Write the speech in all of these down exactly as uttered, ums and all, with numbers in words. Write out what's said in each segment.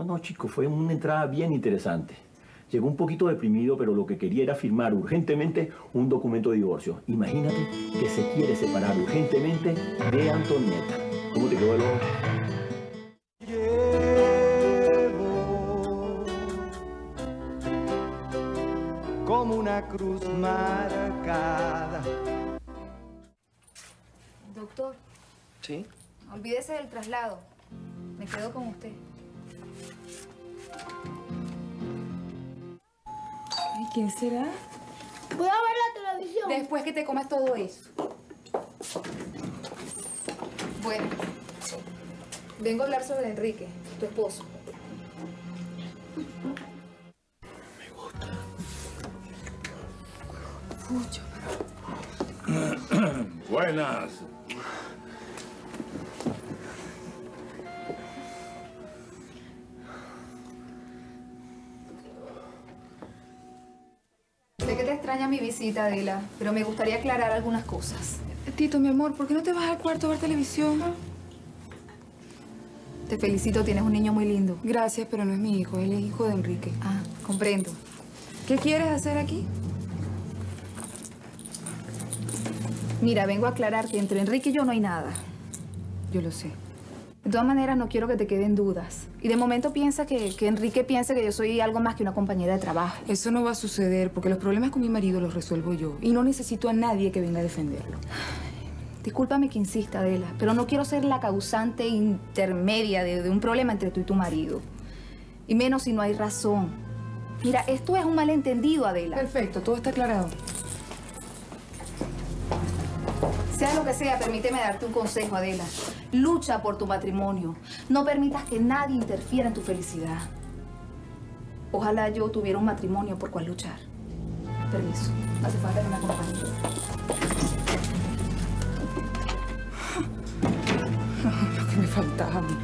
no, chico, fue una entrada bien interesante. Llegó un poquito deprimido, pero lo que quería era firmar urgentemente un documento de divorcio. Imagínate que se quiere separar urgentemente de Antonieta. ¿Cómo te quedó el ojo? Llevo como una cruz marcada. Doctor. ¿Sí? Olvídese del traslado. Me quedo con usted. ¿Y quién será? Voy a ver la televisión. Después que te comas todo eso. Bueno, vengo a hablar sobre Enrique, tu esposo. Me gusta. Fucho. Buenas. Sé que te extraña mi visita, Adela, pero me gustaría aclarar algunas cosas. Tito, mi amor, ¿por qué no te vas al cuarto a ver televisión? Te felicito, tienes un niño muy lindo. Gracias, pero no es mi hijo, él es hijo de Enrique. Ah, comprendo. ¿Qué quieres hacer aquí? Mira, vengo a aclarar que entre Enrique y yo no hay nada. Yo lo sé. De todas maneras, no quiero que te queden dudas. Y de momento piensa que, que Enrique piensa que yo soy algo más que una compañera de trabajo. Eso no va a suceder porque los problemas con mi marido los resuelvo yo. Y no necesito a nadie que venga a defenderlo. Discúlpame que insista, Adela, pero no quiero ser la causante intermedia de, de un problema entre tú y tu marido. Y menos si no hay razón. Mira, esto es un malentendido, Adela. Perfecto, todo está aclarado. Sea lo que sea, permíteme darte un consejo, Adela. Lucha por tu matrimonio. No permitas que nadie interfiera en tu felicidad. Ojalá yo tuviera un matrimonio por cual luchar. Permiso. Hace falta que me acompañes. Lo que me faltaba a mí.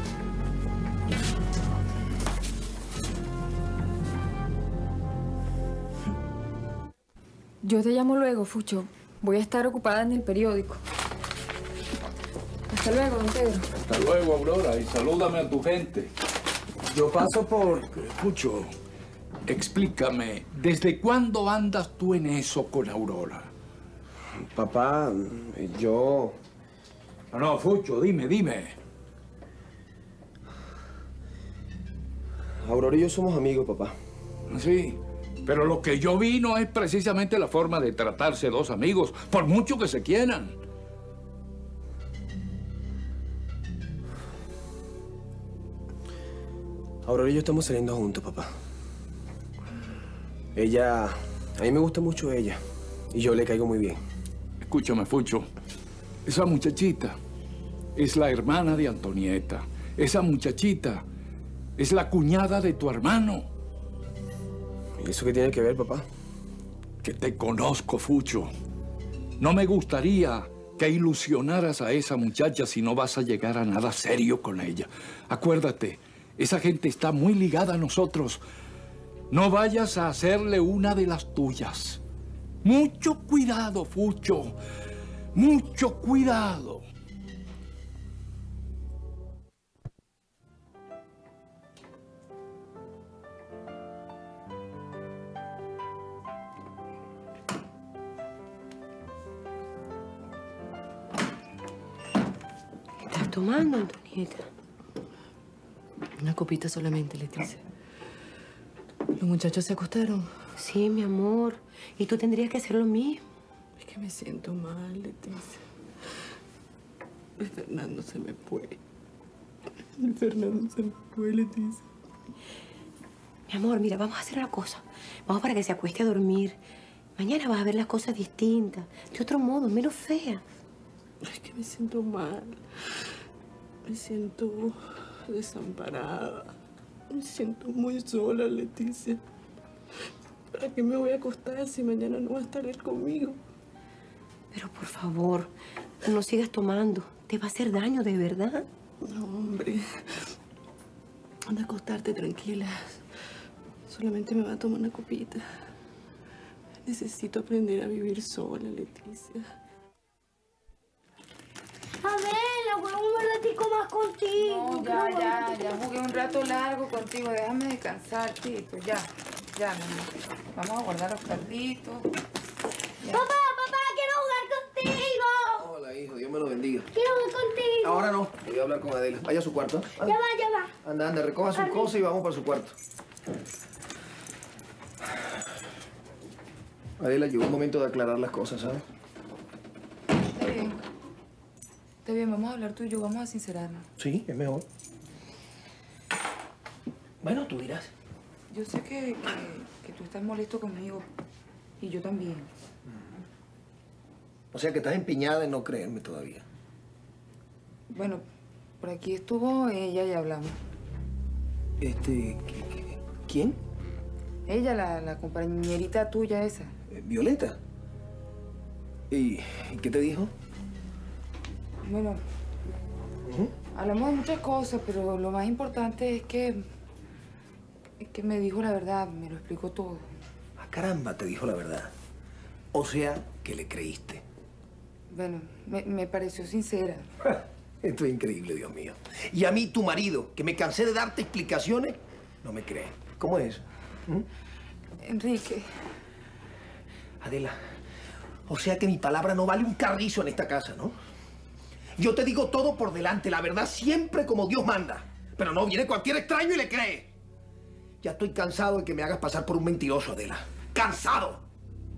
Yo te llamo luego, Fucho. Voy a estar ocupada en el periódico. Hasta luego, don Pedro. Hasta luego, Aurora, y salúdame a tu gente. Yo paso por... Pucho, explícame, ¿desde cuándo andas tú en eso con Aurora? Papá, yo... No, no, Fucho, dime, dime. Aurora y yo somos amigos, papá. Sí, pero lo que yo vi no es precisamente la forma de tratarse dos amigos, por mucho que se quieran. Aurora y yo estamos saliendo juntos, papá. Ella... A mí me gusta mucho ella. Y yo le caigo muy bien. Escúchame, Fucho. Esa muchachita es la hermana de Antonieta. Esa muchachita es la cuñada de tu hermano. ¿Y eso qué tiene que ver, papá? Que te conozco, Fucho. No me gustaría que ilusionaras a esa muchacha si no vas a llegar a nada serio con ella. Acuérdate, esa gente está muy ligada a nosotros. No vayas a hacerle una de las tuyas. Mucho cuidado, Fucho. Mucho cuidado. ¿Qué estás tomando, Antonieta? Una copita solamente, Leticia. ¿Los muchachos se acostaron? Sí, mi amor. Y tú tendrías que hacer lo mismo. Es que me siento mal, Leticia. El Fernando se me fue. El Fernando se me fue, Leticia. Mi amor, mira, vamos a hacer una cosa. Vamos para que se acueste a dormir. Mañana vas a ver las cosas distintas. De otro modo, menos feas. Es que me siento mal. Me siento desamparada. Me siento muy sola, Leticia. ¿Para qué me voy a acostar si mañana no va a estar él conmigo? Pero por favor, no sigas tomando. Te va a hacer daño, de verdad. No, hombre. Anda a acostarte tranquila. Solamente me va a tomar una copita. Necesito aprender a vivir sola, Leticia. Adela. Adela, jugué un ratico más contigo. No, ya, ya, ya jugué un rato largo contigo. Déjame descansar, Tito. Ya, ya, mi amor. Vamos a guardar los carritos. Ya. Papá, papá, quiero jugar contigo. Hola, hijo. Dios me lo bendiga. Quiero jugar contigo. Ahora no. Voy a hablar con Adela. Vaya a su cuarto. Ya va, ya va. Anda, anda, recoja sus cosas y vamos para su cuarto. Adela, llegó un momento de aclarar las cosas, ¿sabes? Está bien. Está bien, vamos a hablar tú y yo. Vamos a sincerarnos. Sí, es mejor. Bueno, tú dirás. Yo sé que, que, que tú estás molesto conmigo. Y yo también. O sea que estás empeñada en no creerme todavía. Bueno, por aquí estuvo ella y hablamos. Este... ¿qué- qué- ¿Quién? Ella, la, la compañerita tuya esa. Eh, ¿Violeta? ¿Y, ¿y qué te dijo? Bueno, Ujú. hablamos de muchas cosas, pero lo más importante es que... Es que me dijo la verdad, me lo explicó todo. Ah, caramba, te dijo la verdad. O sea, que le creíste. Bueno, me, me pareció sincera. Esto es increíble, Dios mío. Y a mí, tu marido, que me cansé de darte explicaciones, no me cree. ¿Cómo es? ¿Mm? Enrique, Adela, o sea que mi palabra no vale un carrizo en esta casa, ¿no? Yo te digo todo por delante, la verdad siempre como Dios manda. Pero no viene cualquier extraño y le cree. Ya estoy cansado de que me hagas pasar por un mentiroso, Adela. ¡Cansado!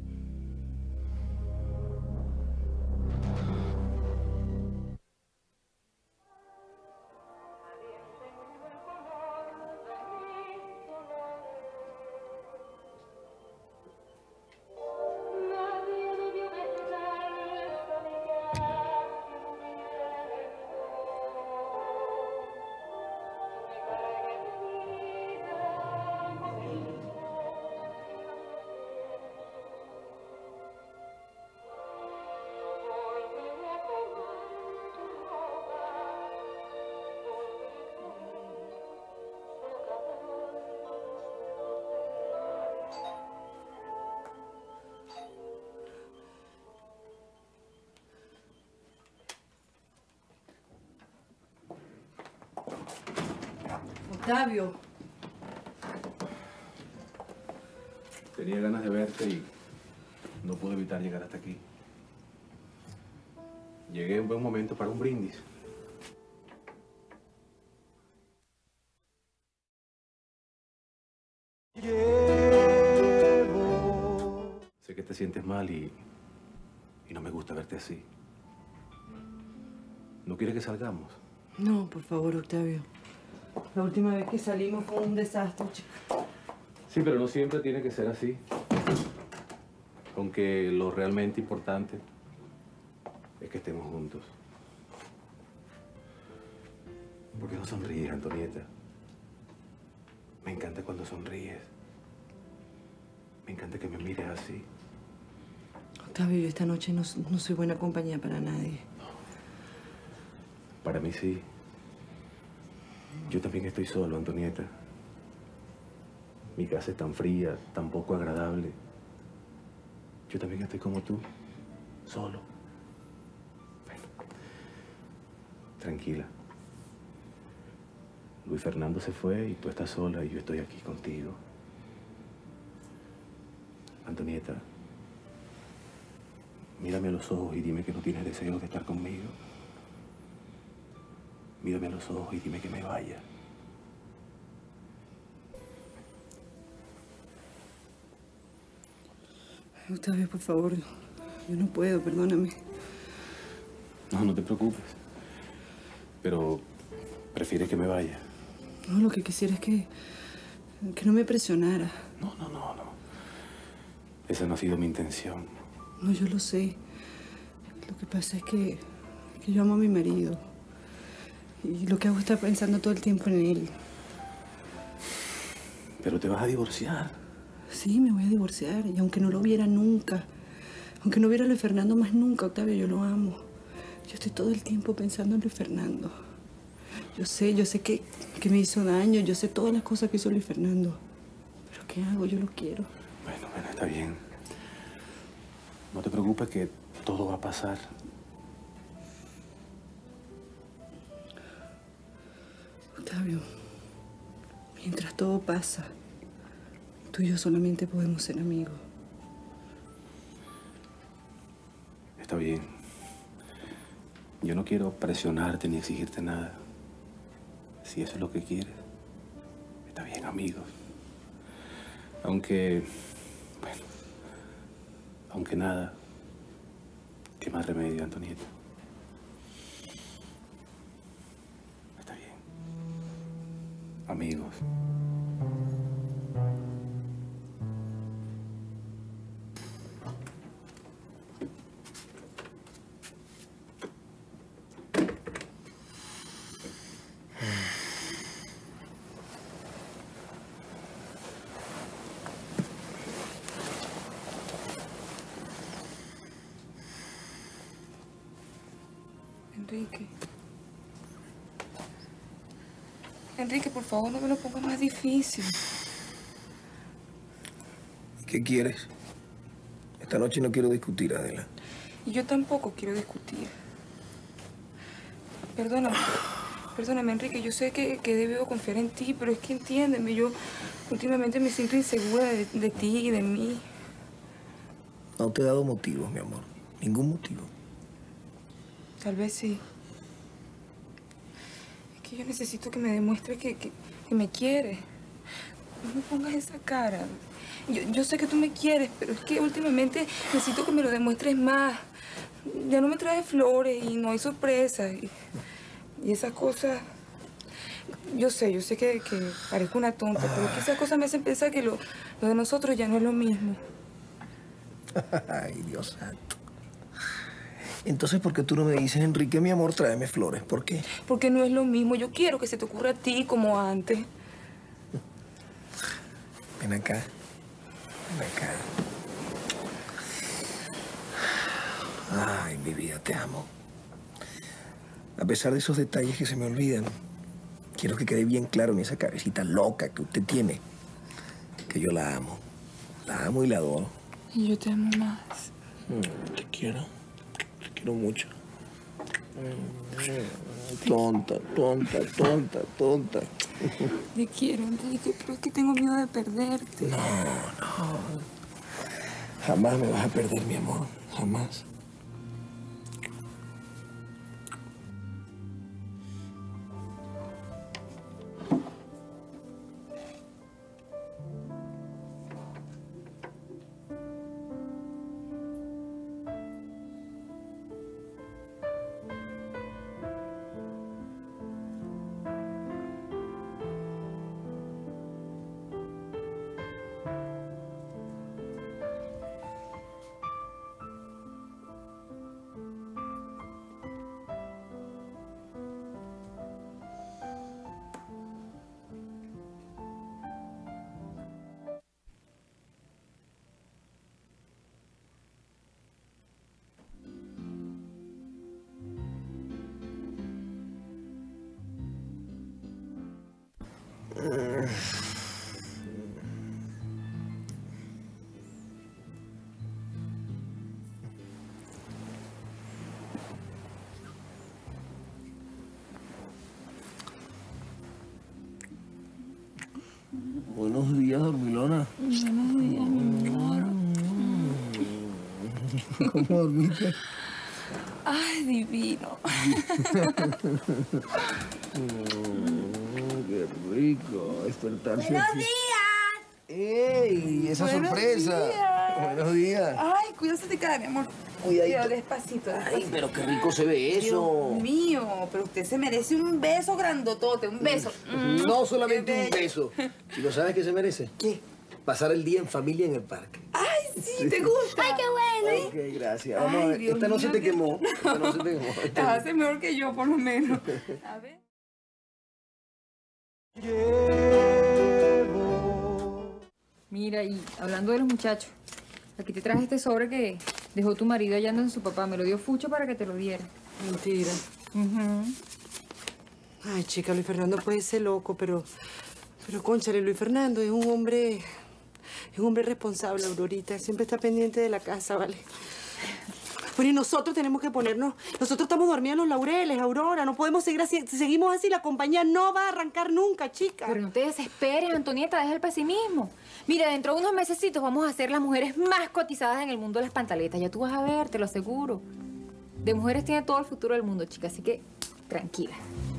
Octavio. Tenía ganas de verte y no pude evitar llegar hasta aquí. Llegué en buen momento para un brindis. Sé que te sientes mal y, y no me gusta verte así. ¿No quieres que salgamos? No, por favor, Octavio. La última vez que salimos fue un desastre, chica. Sí, pero no siempre tiene que ser así. Aunque lo realmente importante es que estemos juntos. ¿Por qué no sonríes, Antonieta? Me encanta cuando sonríes. Me encanta que me mires así. Octavio, yo esta noche no, no soy buena compañía para nadie. Para mí sí. Yo también estoy solo, Antonieta. Mi casa es tan fría, tan poco agradable. Yo también estoy como tú, solo. Bueno, tranquila. Luis Fernando se fue y tú estás sola y yo estoy aquí contigo. Antonieta, mírame a los ojos y dime que no tienes deseo de estar conmigo. Mírame a los ojos y dime que me vaya. Octavio, por favor. Yo no puedo, perdóname. No, no te preocupes. Pero prefieres que me vaya. No, lo que quisiera es que... que no me presionara. No, no, no, no. Esa no ha sido mi intención. No, yo lo sé. Lo que pasa es que... que yo amo a mi marido. Y lo que hago es estar pensando todo el tiempo en él. Pero te vas a divorciar. Sí, me voy a divorciar. Y aunque no lo viera nunca, aunque no viera a Luis Fernando más nunca, Octavio, yo lo amo. Yo estoy todo el tiempo pensando en Luis Fernando. Yo sé, yo sé que, que me hizo daño. Yo sé todas las cosas que hizo Luis Fernando. Pero ¿qué hago? Yo lo quiero. Bueno, bueno, está bien. No te preocupes que todo va a pasar. Octavio, mientras todo pasa, tú y yo solamente podemos ser amigos. Está bien. Yo no quiero presionarte ni exigirte nada. Si eso es lo que quieres, está bien, amigos. Aunque, bueno, aunque nada, ¿qué más remedio, Antonieta? Está bien. Amigos. Enrique. Enrique, por favor, no me lo pongas más difícil. ¿Qué quieres? Esta noche no quiero discutir, Adela. Y yo tampoco quiero discutir. Perdóname. Perdóname, Enrique. Yo sé que, que he debido confiar en ti, pero es que entiéndeme. Yo últimamente me siento insegura de, de ti y de mí. No te he dado motivos, mi amor. Ningún motivo. Tal vez sí. Es que yo necesito que me demuestres que, que, que me quieres. No me pongas esa cara. Yo, yo sé que tú me quieres, pero es que últimamente necesito que me lo demuestres más. Ya no me traes flores y no hay sorpresas. Y, y esas cosas... Yo sé, yo sé que, que parezco una tonta, pero es que esas cosas me hacen pensar que lo, lo de nosotros ya no es lo mismo. Ay, Dios santo. Entonces, ¿por qué tú no me dices, Enrique, mi amor, tráeme flores? ¿Por qué? Porque no es lo mismo. Yo quiero que se te ocurra a ti como antes. Ven acá. Ven acá. Ay, mi vida, te amo. A pesar de esos detalles que se me olvidan, quiero que quede bien claro en esa cabecita loca que usted tiene, que yo la amo. La amo y la adoro. Y yo te amo más. Mm, te quiero. Te quiero mucho. Tonta, tonta, tonta, tonta. Te quiero, Enrique, pero es que tengo miedo de perderte. No, no. Jamás me vas a perder, mi amor. Jamás. Buenos días, dormilona. Buenos días, mi amor. ¿Cómo dormiste? Ay, divino. Mm, qué rico despertarse. ¡Buenos así. días! ¡Ey! Esa Buenos sorpresa. días. Buenos días. Ay, cuídate de cara, mi amor. Cuidadito. Cuidado, despacito, despacito. Ay, pero qué rico se ve eso. Dios mío, pero usted se merece un beso grandotote, un beso. Mm, No solamente qué un bello. beso. ¿Sino sabes qué se merece? ¿Qué? Pasar el día en familia en el parque. Ay, sí, ¿te gusta? ¡Ay, qué bueno! Ok, gracias. Vamos Ay, a ver. Dios Esta no se mío, te qué- quemó. Esta no se te quemó. Te Esta- hace mejor que yo, por lo menos. A ver. Mira, y hablando de los muchachos, aquí te traje este sobre que dejó tu marido allá en su papá. Me lo dio Fucho para que te lo diera. Mentira. Ujú. Ay, chica, Luis Fernando puede ser loco, pero... Pero, cónchale, Luis Fernando es un hombre... Es un hombre responsable, Aurorita. Siempre está pendiente de la casa, ¿vale? Bueno, y nosotros tenemos que ponernos... Nosotros estamos dormidos en los laureles, Aurora. No podemos seguir así. Si seguimos así, la compañía no va a arrancar nunca, chica. Pero no te desesperes, Antonieta. Deja el pesimismo. Mira, dentro de unos mesecitos vamos a ser las mujeres más cotizadas en el mundo de las pantaletas. Ya tú vas a ver, te lo aseguro. De mujeres tiene todo el futuro del mundo, chica. Así que, tranquila.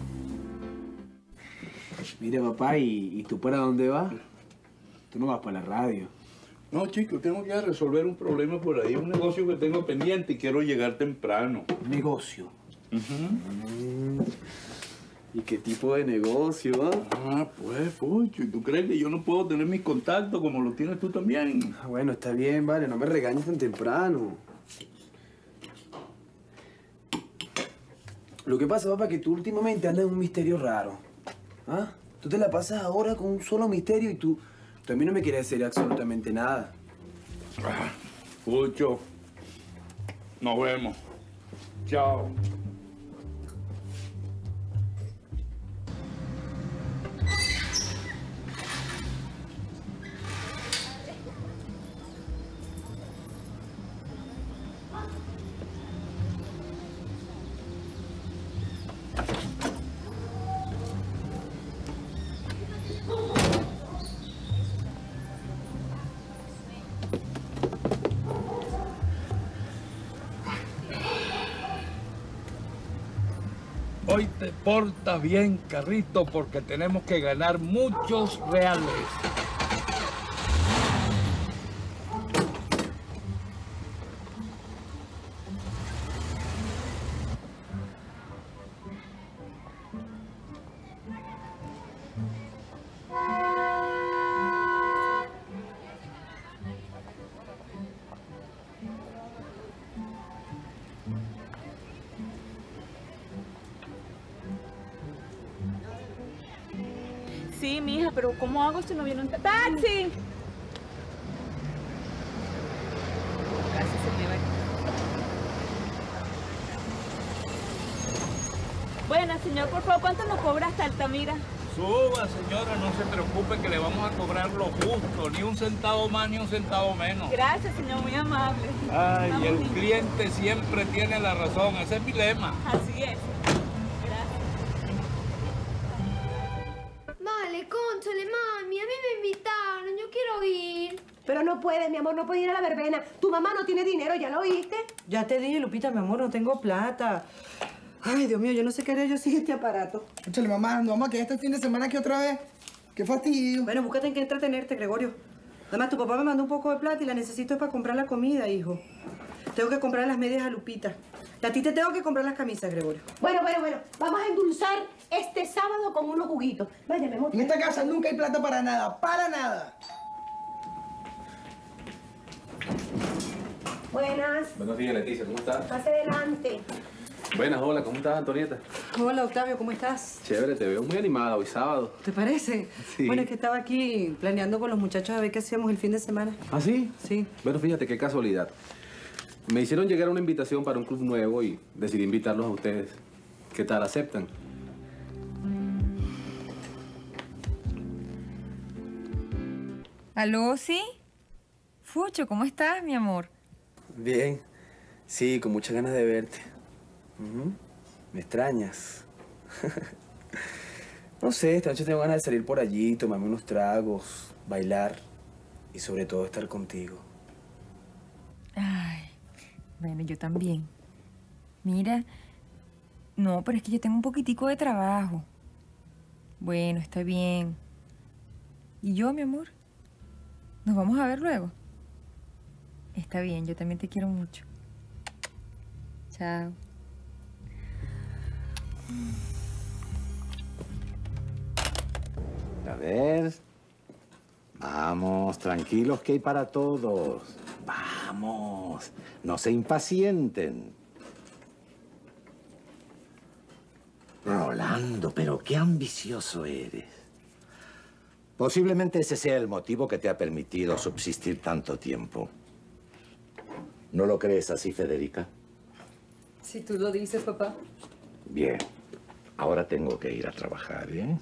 Mire, papá, ¿y, ¿y tú para dónde vas? Tú no vas para la radio. No, chico, tengo que resolver un problema por ahí, un negocio que tengo pendiente y quiero llegar temprano. ¿Negocio? Uh-huh. ¿Y qué tipo de negocio, ah? Ah, pues, Fucho, ¿y tú crees que yo no puedo tener mis contactos como los tienes tú también? Ah, bueno, está bien, vale, no me regañes tan temprano. Lo que pasa, papá, es que tú últimamente andas en un misterio raro. ¿Ah? Tú te la pasas ahora con un solo misterio y tú... Tú a mí no me quieres decir absolutamente nada. Ah, Fucho, nos vemos. Chao. Hoy te portas bien, Carrito, porque tenemos que ganar muchos reales. Sí, mija, pero ¿cómo hago si no viene un ta- taxi? Casi se me va. Buena, señor, por favor, ¿cuánto nos cobra hasta Altamira? Suba, señora, no se preocupe que le vamos a cobrar lo justo, ni un centavo más ni un centavo menos. Gracias, señor, muy amable. Ay, Vamos, el niña. cliente siempre tiene la razón, ese es mi lema. Así es. Vale, cónchale, mami, a mí me invitaron, yo quiero ir. Pero no puedes, mi amor, no puedes ir a la verbena. Tu mamá no tiene dinero, ¿ya lo oíste? Ya te dije, Lupita, mi amor, no tengo plata. Ay, Dios mío, yo no sé qué haría yo sin este aparato. Échale, mamá, no vamos a quedar este fin de semana aquí otra vez. Qué fastidio. Bueno, búscate en qué entretenerte, Gregorio. Además, tu papá me mandó un poco de plata y la necesito para comprar la comida, hijo. Tengo que comprar las medias a Lupita. Y a ti te tengo que comprar las camisas, Gregorio. Bueno, bueno, bueno. Vamos a endulzar este sábado con unos juguitos. Vaya, mi amor. En esta casa nunca hay plata para nada, para nada. Buenas. Buenos días, Leticia, ¿cómo estás? Pase adelante. Buenas, hola, ¿cómo estás, Antonieta? Hola, Octavio, ¿cómo estás? Chévere, te veo muy animada hoy sábado. ¿Te parece? Sí. Bueno, es que estaba aquí planeando con los muchachos a ver qué hacíamos el fin de semana. ¿Ah, sí? Sí. Bueno, fíjate, qué casualidad. Me hicieron llegar una invitación para un club nuevo y decidí invitarlos a ustedes. ¿Qué tal, aceptan? ¿Aló, sí? Fucho, ¿cómo estás, mi amor? Bien. Sí, con muchas ganas de verte. Ujú. ¿Me extrañas? No sé, esta noche tengo ganas de salir por allí, tomarme unos tragos, bailar y sobre todo estar contigo. Ay, bueno, yo también. Mira, no, pero es que yo tengo un poquitico de trabajo. Bueno, está bien. ¿Y yo, mi amor? ¿Nos vamos a ver luego? Está bien, yo también te quiero mucho. Chao. A ver. Vamos, tranquilos que hay para todos. Vamos, no se impacienten. Rolando, pero qué ambicioso eres. Posiblemente ese sea el motivo que te ha permitido subsistir tanto tiempo. ¿No lo crees así, Federica? Si tú lo dices, papá. Bien. Ahora tengo que ir a trabajar, ¿eh?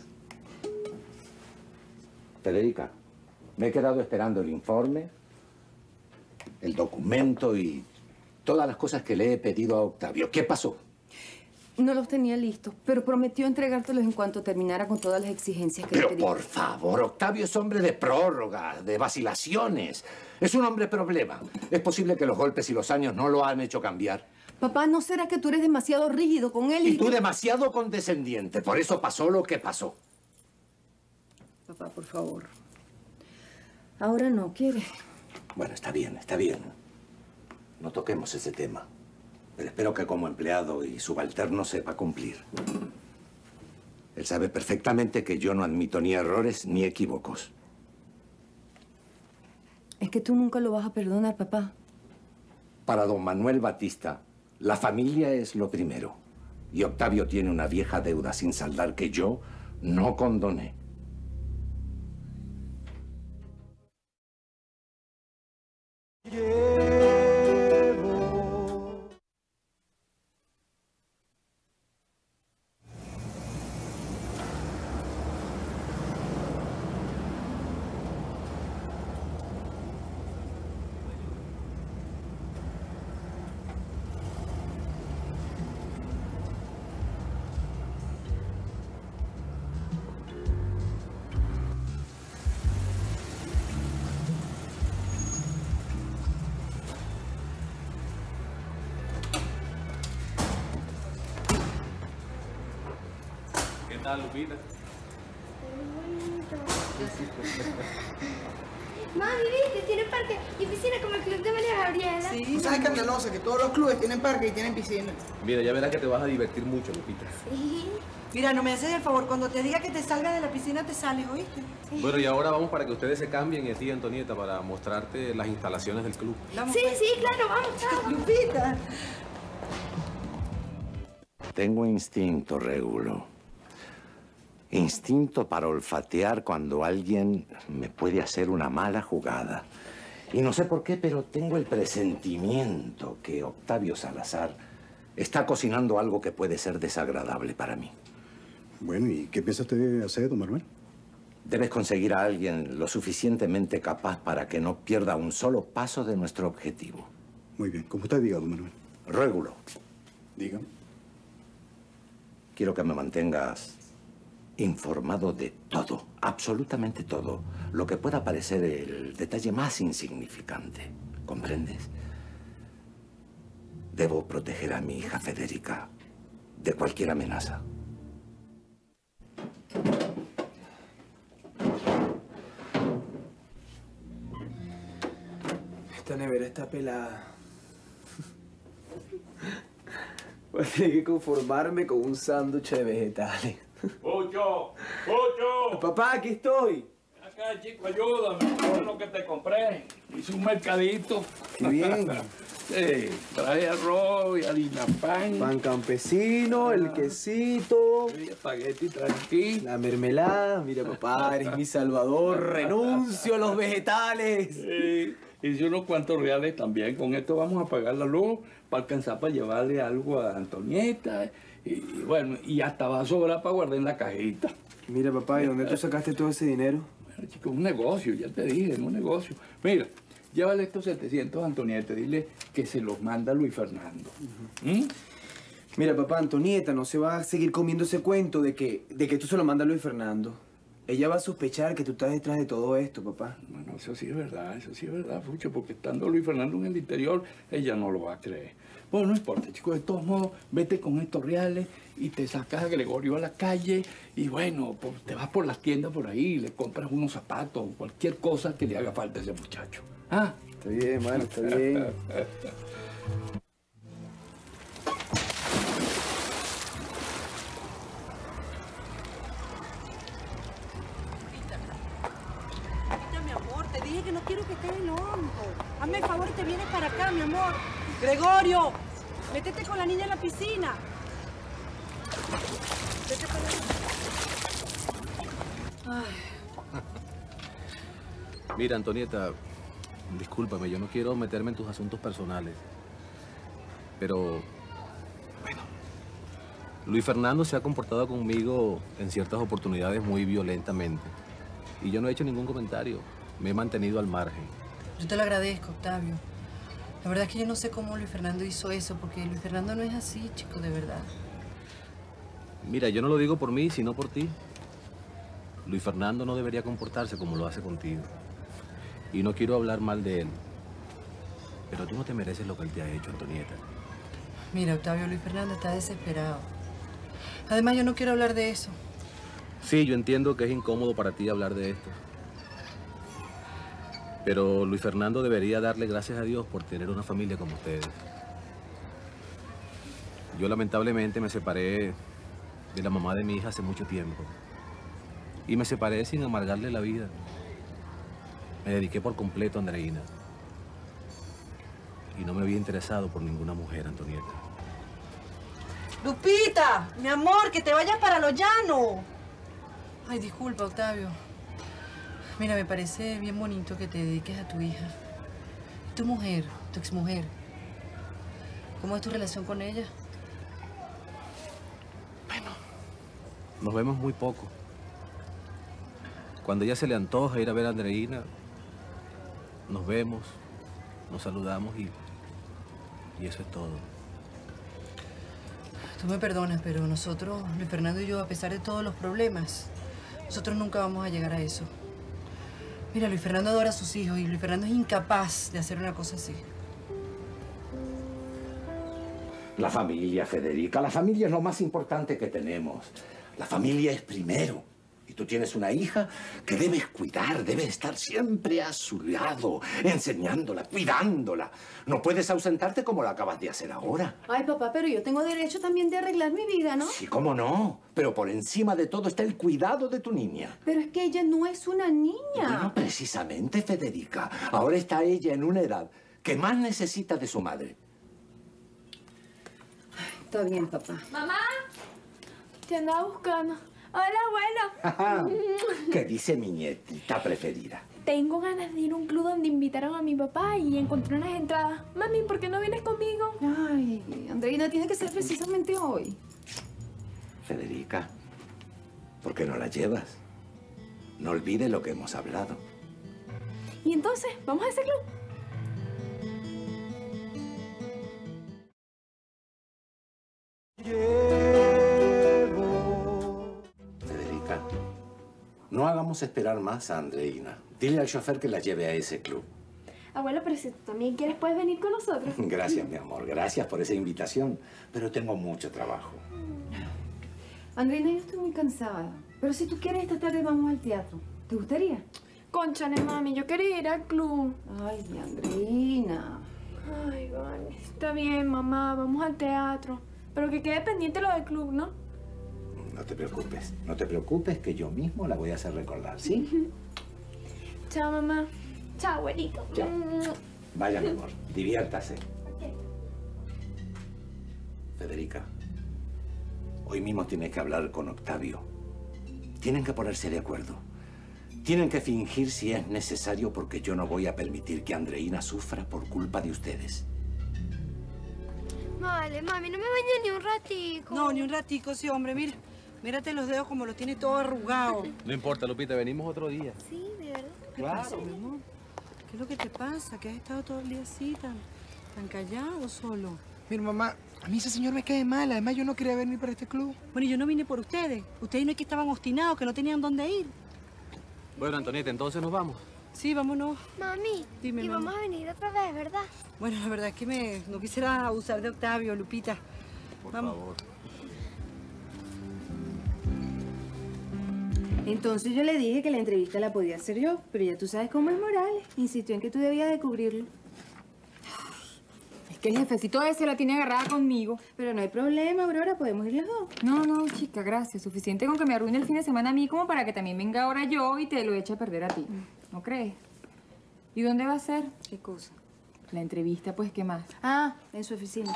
Federica, me he quedado esperando el informe, el documento y todas las cosas que le he pedido a Octavio. ¿Qué pasó? No los tenía listos, pero prometió entregártelos en cuanto terminara con todas las exigencias que le Pero pedí. por favor, Octavio es hombre de prórroga, de vacilaciones. Es un hombre problema. Es posible que los golpes y los años no lo han hecho cambiar. Papá, ¿no será que tú eres demasiado rígido con él? Y tú demasiado condescendiente. Por eso pasó lo que pasó. Papá, por favor. Ahora no, ¿quieres? Bueno, está bien, está bien. No toquemos ese tema. Pero espero que como empleado y subalterno sepa cumplir. Él sabe perfectamente que yo no admito ni errores ni equívocos. Es que tú nunca lo vas a perdonar, papá. Para don Manuel Batista, la familia es lo primero. Y Octavio tiene una vieja deuda sin saldar que yo no condoné. ¿Qué tal, Lupita? Mami, ¿viste? Tiene parque y piscina como el club de María Gabriela. Sí, tú sabes, Candalosa, que todos los clubes tienen parque y tienen piscina. Mira, ya verás que te vas a divertir mucho, Lupita. Sí. Mira, no me haces el favor, cuando te diga que te salgas de la piscina, te sales, ¿oíste? Bueno, y ahora vamos para que ustedes se cambien y a ti, Antonieta, para mostrarte las instalaciones del club. Sí, sí, claro, vamos, chao. Lupita. Tengo instinto, Régulo. Instinto para olfatear cuando alguien me puede hacer una mala jugada. Y no sé por qué, pero tengo el presentimiento que Octavio Salazar está cocinando algo que puede ser desagradable para mí. Bueno, ¿y qué piensa usted hacer, don Manuel? Debes conseguir a alguien lo suficientemente capaz para que no pierda un solo paso de nuestro objetivo. Muy bien, como usted diga, don Manuel. Régulo. Dígame. Quiero que me mantengas informado de todo, absolutamente todo, lo que pueda parecer el detalle más insignificante. ¿Comprendes? Debo proteger a mi hija Federica de cualquier amenaza. Esta nevera está pelada. Voy a tener que conformarme con un sándwich de vegetales. ¡Pucho! ¡Pucho! Papá, aquí estoy. Acá, chico, ayúdame. Con lo que te compré. Hice un mercadito. Qué bien. Sí, traje arroz y harina pan. Pan campesino, el quesito. Y espagueti tranqui. La mermelada. Mira, papá, eres mi salvador. Renuncio a los vegetales. Sí. Hice unos cuantos reales también. Con esto vamos a pagar la luz para alcanzar para llevarle algo a Antonieta. Y, y bueno, y hasta va a sobrar para guardar en la cajita. Mira, papá, ¿y dónde tú sacaste todo ese dinero? Bueno, chico, es un negocio, ya te dije, es un negocio. Mira, llévale estos setecientos a Antonieta, dile que se los manda Luis Fernando. ¿Mm? Mira, papá, Antonieta no se va a seguir comiendo ese cuento de que, de que tú se lo mandas a Luis Fernando. Ella va a sospechar que tú estás detrás de todo esto, papá. Bueno, eso sí es verdad, eso sí es verdad, Fucho, porque estando Luis Fernando en el interior, ella no lo va a creer. Bueno, no importa, chicos, de todos modos, vete con estos reales y te sacas a Gregorio a la calle y bueno, pues, te vas por las tiendas por ahí, le compras unos zapatos o cualquier cosa que le haga falta a ese muchacho. ¿Ah? Está bien, mano, está bien. Mi amor, te dije que no quiero que estés en hondo. Hazme el favor y te vienes para acá, mi amor. Gregorio, métete con la niña en la piscina. Vete para allá. Ay. Mira, Antonieta, discúlpame, yo no quiero meterme en tus asuntos personales. Pero, bueno, Luis Fernando se ha comportado conmigo en ciertas oportunidades muy violentamente. Y yo no he hecho ningún comentario. Me he mantenido al margen. Yo te lo agradezco, Octavio. La verdad es que yo no sé cómo Luis Fernando hizo eso, porque Luis Fernando no es así, chico, de verdad. Mira, yo no lo digo por mí, sino por ti. Luis Fernando no debería comportarse como lo hace contigo. Y no quiero hablar mal de él. Pero tú no te mereces lo que él te ha hecho, Antonieta. Mira, Octavio, Luis Fernando está desesperado. Además, yo no quiero hablar de eso. Sí, yo entiendo que es incómodo para ti hablar de esto. Pero Luis Fernando debería darle gracias a Dios por tener una familia como ustedes. Yo lamentablemente me separé de la mamá de mi hija hace mucho tiempo. Y me separé sin amargarle la vida. Me dediqué por completo a Andreina. Y no me había interesado por ninguna mujer, Antonieta. ¡Lupita! Mi amor, que te vayas para lo llano. Ay, disculpa, Octavio. Mira, me parece bien bonito que te dediques a tu hija. Tu mujer, tu exmujer. ¿Cómo es tu relación con ella? Nos vemos muy poco. Cuando ella se le antoja ir a ver a Andreina, nos vemos, nos saludamos y, y eso es todo. Tú me perdonas, pero nosotros, Luis Fernando y yo, a pesar de todos los problemas, nosotros nunca vamos a llegar a eso. Mira, Luis Fernando adora a sus hijos y Luis Fernando es incapaz de hacer una cosa así. La familia, Federica, la familia es lo más importante que tenemos. La familia es primero. Y tú tienes una hija que debes cuidar, debes estar siempre a su lado, enseñándola, cuidándola. No puedes ausentarte como lo acabas de hacer ahora. Ay, papá, pero yo tengo derecho también de arreglar mi vida, ¿no? Sí, cómo no. Pero por encima de todo está el cuidado de tu niña. Pero es que ella no es una niña. Bueno, precisamente, Federica. Ahora está ella en una edad que más necesita de su madre. Está bien, papá. Mamá, te andaba buscando. Hola, abuelo. ¿Qué dice mi nietita preferida? Tengo ganas de ir a un club donde invitaron a mi papá y encontré unas entradas. Mami, ¿por qué no vienes conmigo? Ay, Andreina, tiene que ser precisamente hoy. Federica, ¿por qué no la llevas? No olvides lo que hemos hablado. Y entonces, ¿vamos a ese club? Federica, no hagamos esperar más a Andreina. Dile al chofer que la lleve a ese club. Abuelo, pero si tú también quieres, puedes venir con nosotros. Gracias, mi amor. Gracias por esa invitación. Pero tengo mucho trabajo. Andreina, yo estoy muy cansada. Pero si tú quieres, esta tarde vamos al teatro. ¿Te gustaría? Cónchale, mami, yo quería ir al club. Ay, Andreina. Ay, vale. Está bien, mamá, vamos al teatro. Pero que quede pendiente lo del club, ¿no? No te preocupes. No te preocupes que yo mismo la voy a hacer recordar, ¿sí? Chao, mamá. Chao, abuelito. Chao. Vaya, mi amor. Diviértase. Federica, hoy mismo tienes que hablar con Octavio. Tienen que ponerse de acuerdo. Tienen que fingir si es necesario porque yo no voy a permitir que Andreina sufra por culpa de ustedes. Vale, mami, no me bañes ni un ratico. No, ni un ratico, sí, hombre, mira. Mírate los dedos como los tiene todo arrugado. No importa, Lupita, venimos otro día. Sí, de verdad. ¿Qué pasa, mi amor? ¿Qué es lo que te pasa? ¿Que has estado todo el día así, tan, tan callado, solo? Mira, mamá, a mí ese señor me cae mal. Además, yo no quería venir para este club. Bueno, y yo no vine por ustedes. Ustedes no es que estaban obstinados, que no tenían dónde ir. Bueno, Antonieta, entonces nos vamos. Sí, vámonos. Mami, Dime, y mamá. vamos a venir otra vez, ¿verdad? Bueno, la verdad es que me, no quisiera abusar de Octavio, Lupita. Por Vamos. favor. Entonces yo le dije que la entrevista la podía hacer yo, pero ya tú sabes cómo es Morales. Insistió en que tú debías de cubrirlo. Es que el jefecito ese la tiene agarrada conmigo. Pero no hay problema, Aurora, podemos ir las dos. No, no, chica, gracias. Suficiente con que me arruine el fin de semana a mí como para que también venga ahora yo y te lo eche a perder a ti. ¿No crees? ¿Y dónde va a ser? ¿Qué cosa? La entrevista, pues, ¿qué más? Ah, en su oficina.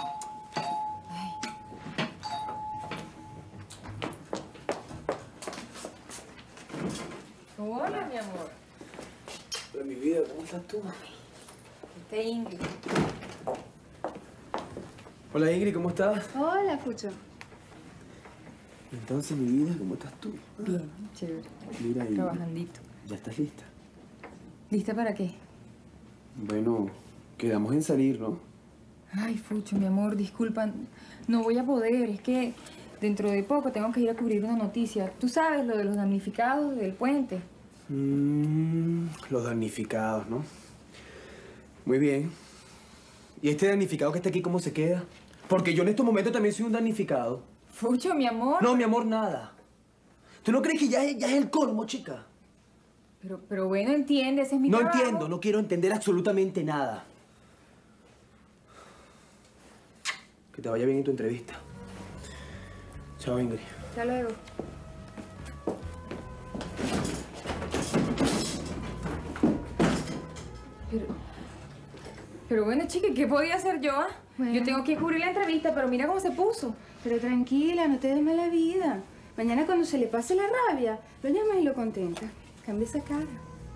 Hola, mi amor. Hola, mi vida, ¿cómo estás tú? Este Ingrid. Hola, Ingrid, ¿cómo estás? Hola, Fucho. Entonces, mi vida, ¿cómo estás tú? Bien, chévere. Mira, y... Trabajandito. ¿Ya estás lista? ¿Lista para qué? Bueno, Quedamos en salir, ¿no? Ay, Fucho, mi amor, disculpa. No voy a poder. Es que dentro de poco tengo que ir a cubrir una noticia. Tú sabes lo de los damnificados del puente. Mm, los damnificados, ¿no? Muy bien. ¿Y este damnificado que está aquí cómo se queda? Porque yo en estos momentos también soy un damnificado. Fucho, mi amor. No, mi amor, nada. ¿Tú no crees que ya es, ya es el colmo, chica? Pero, pero bueno, entiende, ese es mi No trabajo. entiendo, no quiero entender absolutamente nada. Que te vaya bien en tu entrevista. Chao, Ingrid. Hasta luego. Pero, pero bueno, chica, ¿qué podía hacer yo? ah? Bueno. Yo tengo que cubrir la entrevista, pero mira cómo se puso. Pero tranquila, no te des mala vida. Mañana cuando se le pase la rabia, lo llamas y lo contentas. Cambia esa cara.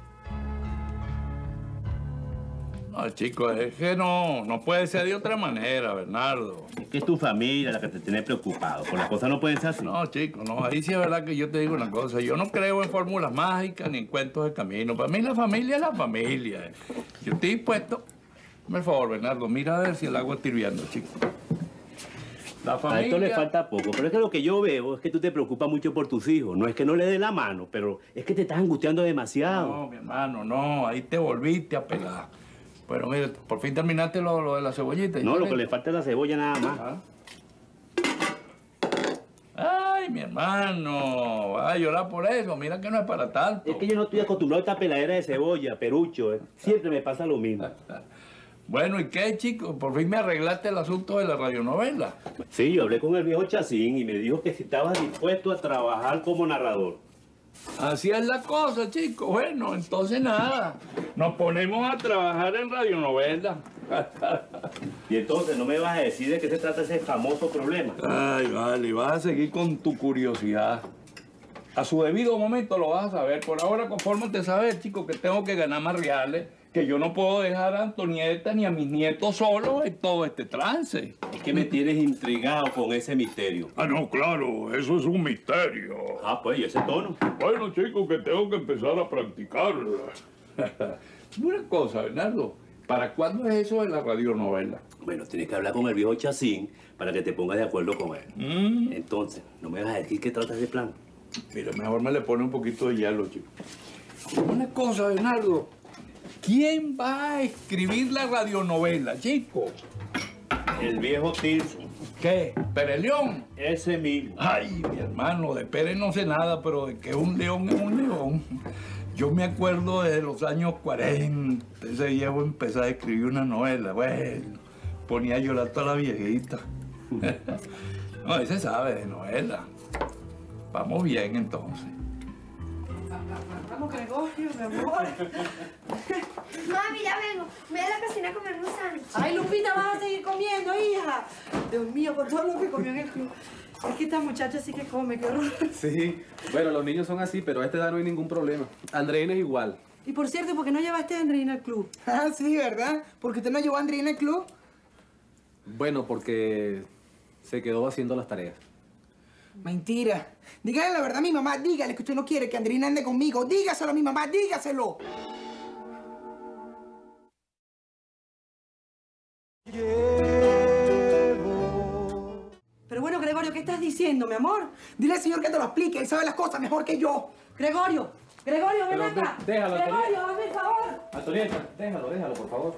No, chicos, es que no, no puede ser de otra manera, Bernardo. Es que es tu familia la que te tiene preocupado. Por las cosas no pueden ser así. No, chicos, no. Ahí sí es verdad que yo te digo una cosa. Yo no creo en fórmulas mágicas ni en cuentos de camino. Para mí la familia es la familia. Yo estoy dispuesto. Por favor, Bernardo, mira a ver si el agua está hirviendo, chicos. La familia... A esto le falta poco, pero es que lo que yo veo es que tú te preocupas mucho por tus hijos. No es que no le dé la mano, pero es que te estás angustiando demasiado. No, mi hermano, no. Ahí te volviste a pegar. Pero mire, por fin terminaste lo, lo de la cebollita. No, lo que le falta es la cebolla nada más. Ay, mi hermano, vas a llorar por eso. Mira que no es para tanto. Es que yo no estoy acostumbrado a esta peladera de cebolla, perucho. eh. Siempre me pasa lo mismo. Bueno, ¿y qué, chico? Por fin me arreglaste el asunto de la radionovela. Sí, yo hablé con el viejo Chacín y me dijo que si estabas dispuesto a trabajar como narrador. Así es la cosa, chico. Bueno, entonces nada. Nos ponemos a trabajar en radionovela. Y entonces no me vas a decir de qué se trata ese famoso problema. Ay, vale, vas a seguir con tu curiosidad. A su debido momento lo vas a saber. Por ahora, confórmate a saber, chico, que tengo que ganar más reales, que yo no puedo dejar a Antonieta ni a mis nietos solos en todo este trance. Es que me tienes intrigado con ese misterio. Ah, no, claro, eso es un misterio. Ah, pues, ¿y ese tono? Bueno, chicos, que tengo que empezar a practicarla. Una cosa, Bernardo, ¿para cuándo es eso de la radionovela? Bueno, tienes que hablar con el viejo Chacín para que te pongas de acuerdo con él. Mm. Entonces, ¿no me vas a decir qué trata ese plan? Mira, mejor me le pone un poquito de hielo, chico. Una cosa, Bernardo. ¿Quién va a escribir la radionovela, chico? El viejo Tirso. ¿Qué? ¿Pérez León? Ese mismo. Ay, mi hermano, de Pérez no sé nada, pero de que un león es un león. Yo me acuerdo de los años cuarenta, ese viejo empezó a escribir una novela. Bueno, ponía a llorar toda la viejita. No, ese sabe de novela. Vamos bien, entonces. Vamos, Gregorio, mi amor. Mami, ya vengo. Voy a la cocina a comerme un sándwich. Ay, Lupita, vas a seguir comiendo, hija. Dios mío, con todo lo que comió en el club. Es que esta muchacha sí que come, qué horror. Sí, bueno, los niños son así, pero a esta edad no hay ningún problema. Andreina es igual. Y por cierto, ¿por qué no llevaste a Andreina al club? Ah, sí, ¿verdad? ¿Por qué usted no llevó a Andreina al club? Bueno, porque se quedó haciendo las tareas. Mentira. Dígale la verdad a mi mamá. Dígale que usted no quiere que Andreina ande conmigo. Dígaselo a mi mamá. Dígaselo. Pero bueno, Gregorio, ¿qué estás diciendo, mi amor? Dile al señor que te lo explique. Él sabe las cosas mejor que yo. Gregorio, Gregorio, ven Pero acá. de- déjalo, Gregorio, Antonieta. hazme el favor. Antonieta, déjalo, déjalo, por favor.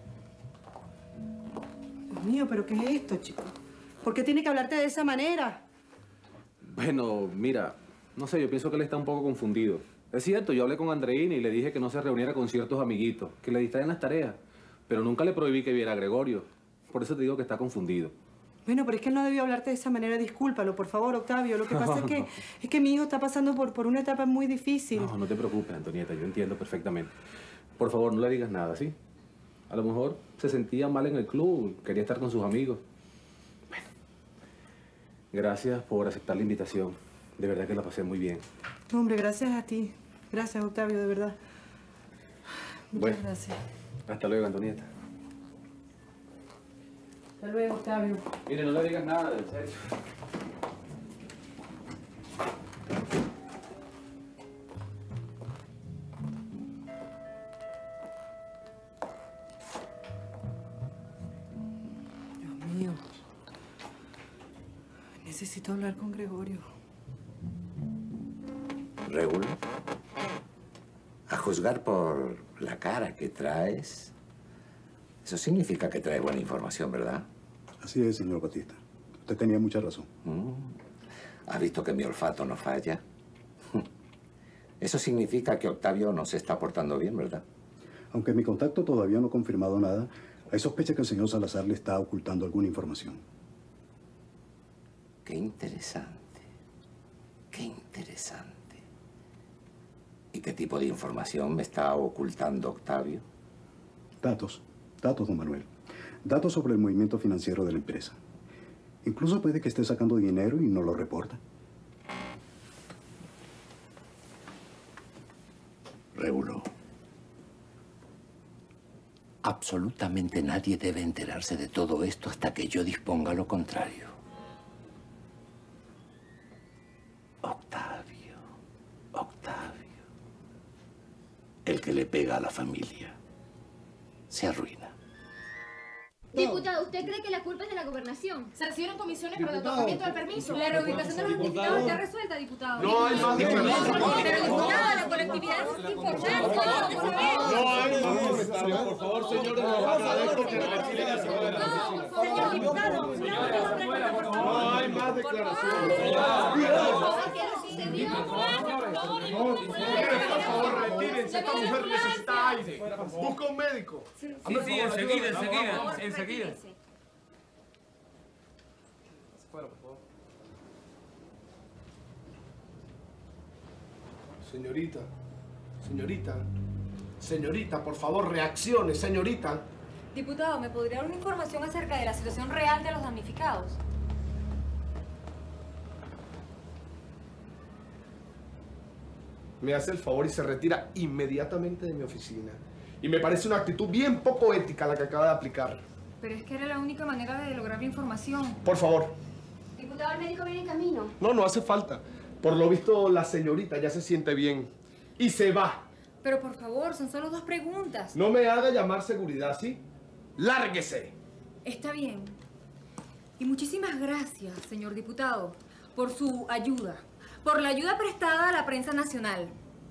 Dios mío, ¿pero qué es esto, chico? ¿Por qué tiene que hablarte de esa manera? Bueno, mira, no sé, yo pienso que él está un poco confundido. Es cierto, yo hablé con Andreina y le dije que no se reuniera con ciertos amiguitos, que le distraen las tareas, pero nunca le prohibí que viera a Gregorio. Por eso te digo que está confundido. Bueno, pero es que él no debió hablarte de esa manera. Discúlpalo, por favor, Octavio. Lo que pasa es que es que mi hijo está pasando por, por una etapa muy difícil. No, no te preocupes, Antonieta, yo entiendo perfectamente. Por favor, no le digas nada, ¿sí? A lo mejor se sentía mal en el club, quería estar con sus amigos. Bueno, gracias por aceptar la invitación. De verdad que la pasé muy bien. No, hombre, gracias a ti. Gracias, Octavio, de verdad. Muchas Bueno. gracias. Hasta luego, Antonieta. Hasta luego, Octavio. Mire, no le digas nada, en serio. Necesito hablar con Gregorio. Regulo, a juzgar por la cara que traes, eso significa que traes buena información, ¿verdad? Así es, señor Batista. Usted tenía mucha razón. Mm. ¿Has visto que mi olfato no falla? Eso significa que Octavio no se está portando bien, ¿verdad? Aunque mi contacto todavía no ha confirmado nada, hay sospecha que el señor Salazar le está ocultando alguna información. Qué interesante. Qué interesante. ¿Y qué tipo de información me está ocultando Octavio? Datos. Datos, don Manuel. Datos sobre el movimiento financiero de la empresa. Incluso puede que esté sacando dinero y no lo reporta. Regulo. Absolutamente nadie debe enterarse de todo esto hasta que yo disponga lo contrario. Octavio, Octavio. El que le pega a la familia se arruina. Diputado, ¿usted cree que la culpa es de la gobernación? Se recibieron comisiones para el Diputado. otorgamiento del permiso. La reubicación de los diputados está resuelta, diputado. No hay más declaraciones. Pero, diputado, la colectividad es importante. No hay más. Por favor, señores, agradezco que retiren a Señor diputado. No hay más declaraciones. Por favor, retírense. Esta mujer necesita aire. Busca un médico. Sí, sí, enseguida, enseguida, enseguida. Fuera, por favor. Señorita, señorita, señorita, por favor, reaccione, señorita. Diputado, ¿me podría dar una información acerca de la situación real de los damnificados? Me hace el favor y se retira inmediatamente de mi oficina. Y me parece una actitud bien poco ética la que acaba de aplicar. Pero es que era la única manera de lograr la información. Por favor. Diputado, el médico viene en camino. No, no hace falta. Por lo visto, la señorita ya se siente bien. Y se va. Pero por favor, son solo dos preguntas. No me haga llamar seguridad, ¿sí? ¡Lárguese! Está bien. Y muchísimas gracias, señor diputado, por su ayuda. Por la ayuda prestada a la prensa nacional.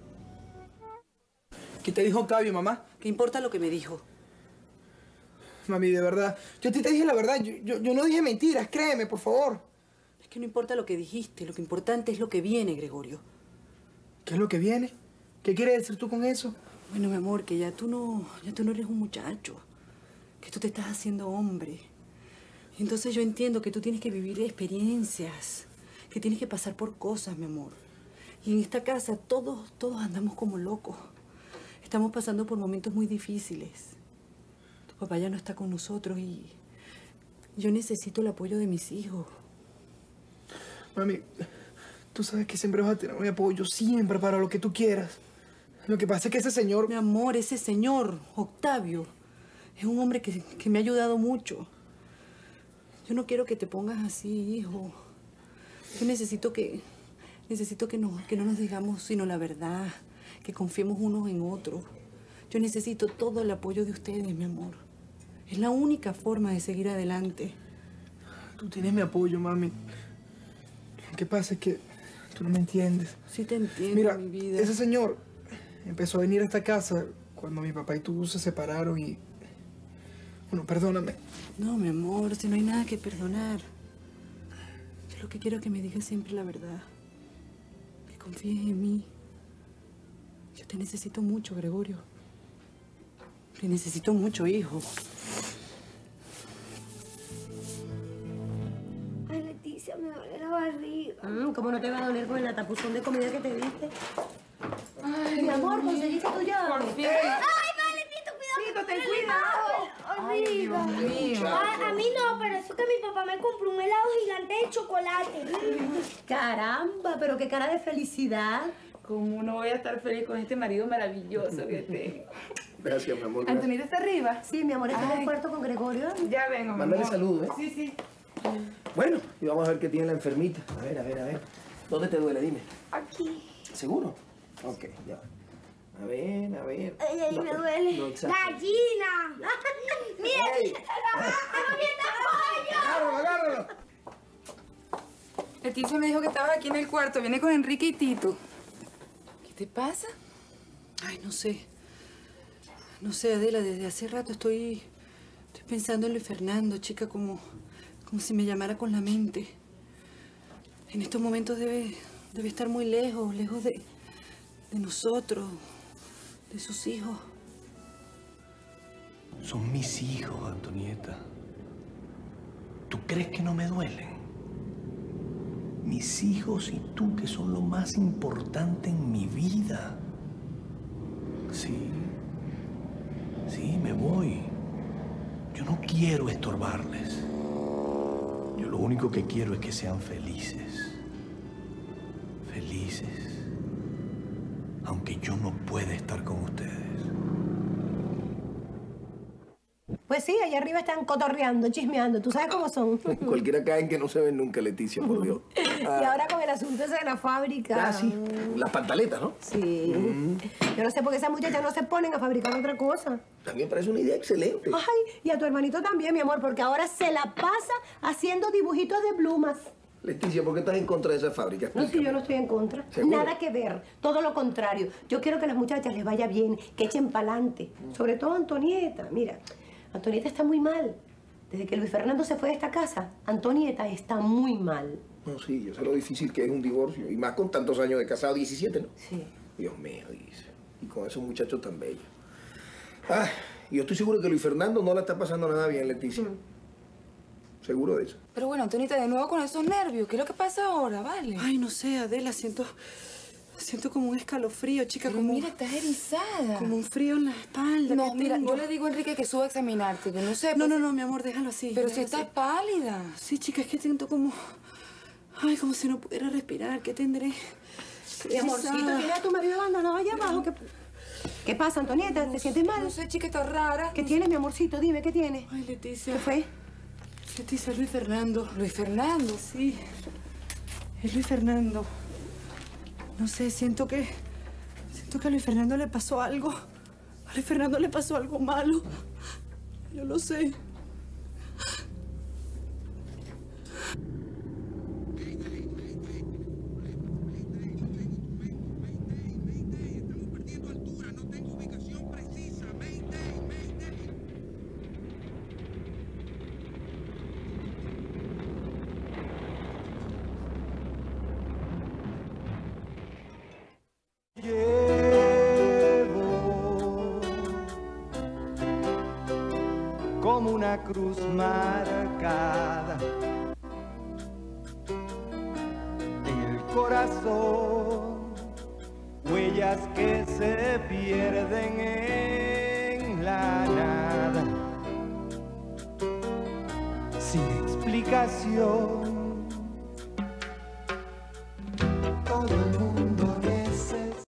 ¿Qué te dijo Octavio, mamá? ¿Qué importa lo que me dijo? Mami, de verdad. Yo a ti te dije la verdad. Yo, yo, yo no dije mentiras, créeme, por favor. Es que no importa lo que dijiste. Lo que importante es lo que viene, Gregorio. ¿Qué es lo que viene? ¿Qué quieres decir tú con eso? Bueno, mi amor, que ya tú no, ya tú no eres un muchacho. Que tú te estás haciendo hombre. Y entonces yo entiendo que tú tienes que vivir experiencias. Que tienes que pasar por cosas, mi amor. Y en esta casa todos, todos andamos como locos. Estamos pasando por momentos muy difíciles. Tu papá ya no está con nosotros y yo necesito el apoyo de mis hijos. Mami, tú sabes que siempre vas a tener mi apoyo, siempre, para lo que tú quieras. Lo que pasa es que ese señor... Mi amor, ese señor, Octavio, es un hombre que, que me ha ayudado mucho. Yo no quiero que te pongas así, hijo. Yo necesito que... Necesito que no, que no nos digamos sino la verdad. Que confiemos unos en otros. Yo necesito todo el apoyo de ustedes, mi amor. Es la única forma de seguir adelante. Tú tienes mi apoyo, mami. Lo que pasa es que tú no me entiendes. Sí te entiendo, Mira, mi vida. ese señor empezó a venir a esta casa cuando mi papá y tú se separaron y... Bueno, perdóname. No, mi amor, si no hay nada que perdonar. Yo lo que quiero es que me digas siempre la verdad. Que confíes en mí. Yo te necesito mucho, Gregorio. Te necesito mucho, hijo. Ay, Leticia, me duele la barriga. Mm, ¿Cómo no te va a doler con el tapuzón de comida que te diste? Ay, mi amor, conseguiste tu llave. Por fin. Ay, vale, Tito, cuidado. Tito, ten cuidado. Horrible. Ay, Dios mío. A, a mí no, pero eso que mi papá me compró un helado gigante de chocolate. Caramba, pero qué cara de felicidad. ¿Cómo no voy a estar feliz con este marido maravilloso que tengo? Gracias, mi amor. gracias. ¿Antonita está arriba? Sí, mi amor, está en el cuarto con Gregorio. Ya vengo, mi Mándale amor. saludos, ¿eh? Sí, sí. Bueno, y vamos a ver qué tiene la enfermita. A ver, a ver, a ver. ¿Dónde te duele? Dime. Aquí. ¿Seguro? Ok, ya. A ver, a ver. Ay, ay, No, me duele. no, exacto. ¡Gallina! ¡Mira! Ey. ¡Está comiendo pollo! Agárralo, agárralo. Leticia me dijo que estabas aquí en el cuarto. Viene con Enrique y Tito. ¿Qué te pasa? Ay, no sé. No sé, Adela, desde hace rato estoy, estoy pensando en Luis Fernando, chica, como, como si me llamara con la mente. En estos momentos debe, debe estar muy lejos, lejos de, de nosotros, de sus hijos. Son mis hijos, Antonieta. ¿Tú crees que no me duelen? Mis hijos y tú, que son lo más importante en mi vida. Sí. Sí, me voy. Yo no quiero estorbarles. Yo lo único que quiero es que sean felices. Felices. Aunque yo no pueda estar con ustedes. Pues sí, allá arriba están cotorreando, chismeando. ¿Tú sabes cómo son? Cualquiera cae en que no se ven nunca, Leticia, por Dios. Ah. Y ahora con el asunto ese de la fábrica. Ah, sí. Las pantaletas, ¿no? Sí. Mm. Yo no sé por qué esas muchachas no se ponen a fabricar otra cosa. También parece una idea excelente. Ay, y a tu hermanito también, mi amor, porque ahora se la pasa haciendo dibujitos de plumas. Leticia, ¿por qué estás en contra de esa fábrica? No, si yo no estoy en contra. ¿Seguro? Nada que ver. Todo lo contrario. Yo quiero que a las muchachas les vaya bien, que echen pa'lante. Sobre todo Antonieta. Mira, Antonieta está muy mal. Desde que Luis Fernando se fue de esta casa, Antonieta está muy mal. No, sí, yo sé lo difícil que es un divorcio. Y más con tantos años de casado, diecisiete, ¿no? Sí. Dios mío, dice. Y con esos muchachos tan bellos. Ah, yo estoy seguro que Luis Fernando no la está pasando nada bien, Leticia. Mm. Seguro de eso. Pero bueno, Antonieta, de nuevo con esos nervios. ¿Qué es lo que pasa ahora, vale? Ay, no sé, Adela, siento... Siento como un escalofrío, chica, Pero como... mira, estás erizada. Como un frío en la espalda. No, que mira, tengo. yo le digo a Enrique que suba a examinarte, que no sé... No, pues... no, no, mi amor, déjalo así. Pero déjalo si estás así. pálida. Sí, chica, es que siento como... Ay, como si no pudiera respirar. ¿Qué tendré? Mi amorcito, ¿tienes a tu marido abandonado allá abajo? ¿Qué, ¿Qué pasa, Antonieta? ¿Te sientes mal? No sé, chica, está rara. ¿Qué no tienes, sé. mi amorcito? Dime, ¿qué tienes? Ay, Leticia. ¿Qué fue? Leticia, es Luis Fernando. ¿Luis Fernando? Sí. Es Luis Fernando. No sé, siento que... Siento que a Luis Fernando le pasó algo. A Luis Fernando le pasó algo malo. Yo lo sé. Como una cruz marcada en el corazón, huellas que se pierden en la nada, sin explicación.